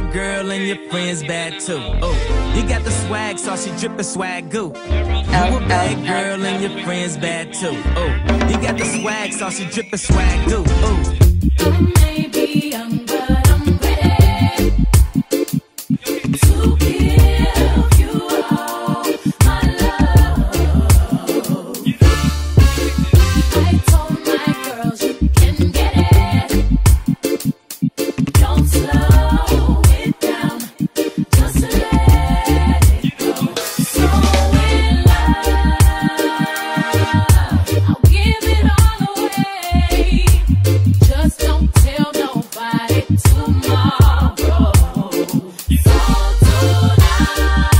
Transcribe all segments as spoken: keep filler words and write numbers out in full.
bad girl and your friends bad too. Oh, you got the swag, so she drippin' swag goo. You a bad girl and your friends bad too. Oh, you got the swag, so she drippin' swag goo. Oh, I may be young, but I'm ready to give you all my love. I told my girls you can get it. Don't slow it down, just let it go. So in love, I'll give it all away. Just don't tell nobody tomorrow. So tonight,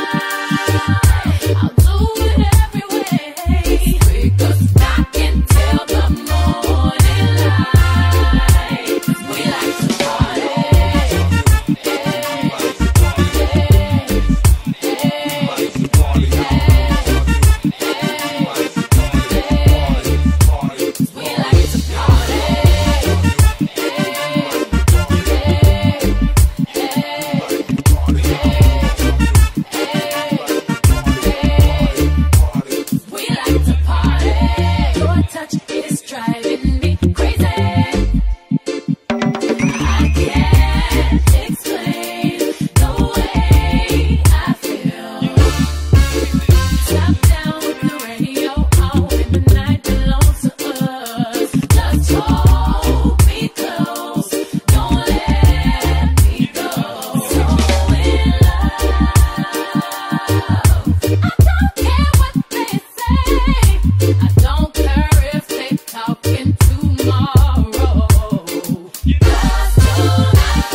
I'll do it every way, because I can tell the morning light. We like to party. We like to We like to party. Your touch is driving me crazy. I can't explain the way I feel. Top down with the radio on when the night belongs to us. Just hold me close, don't let me go. So in love, I don't care what they say. I don't care if they talking tomorrow. Just tonight,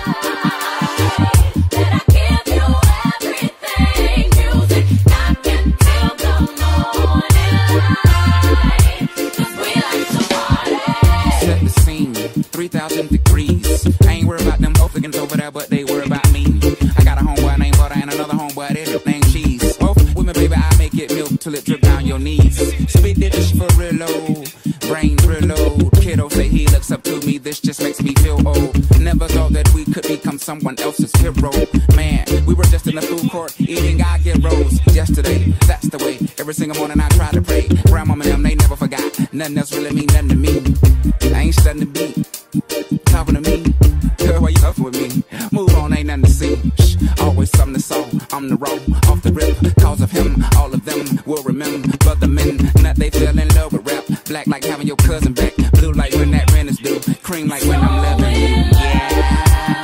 that I give you everything. Music, I can tell the morning light. 'Cause we like to party. Set the scene, three thousand degrees. I ain't worried about them hooligans over there, but they worry about me. I got a homeboy named Butter and another homeboy that named Cheese. Both women, baby, I make it milk till it drip down your knees. Spit this for real low, brain real low. Kiddo say he looks up to me, this just makes me feel old. Never thought that we could become someone else's hero. Man, we were just in the food court eating I get rolls yesterday. That's the way. Every single morning I try to pray. Grandmama and them, they never forgot. Nothing else really mean nothing to me. I ain't studying the beat. Talking to me. Girl, why you up with me? Move on, ain't nothing to see. Shh, always something to solve. I'm the raw, off the rip. Cause of him, all of them will remember. But the men, not they fell in love with rap. Black like having your cousin back. Blue like when that rent is due. Cream like when I'm living. Yeah.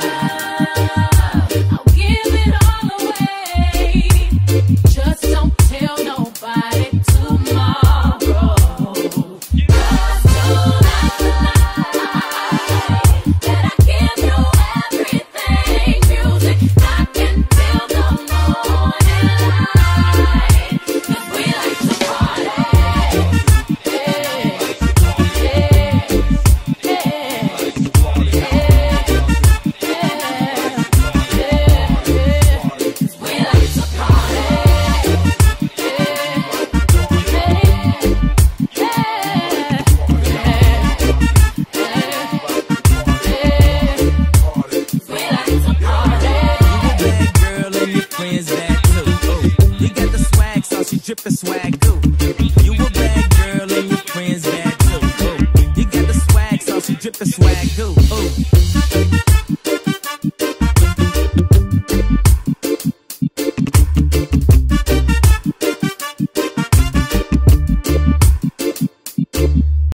I'll give it all away. Just don't tell nobody tomorrow. Just tonight, that I give you everything. Music, I can tell the morning light. 'Cause we like to party. We like to We like to party. you a bad girl and your friends bad too. Oh, you got the swag, so she drippin' swag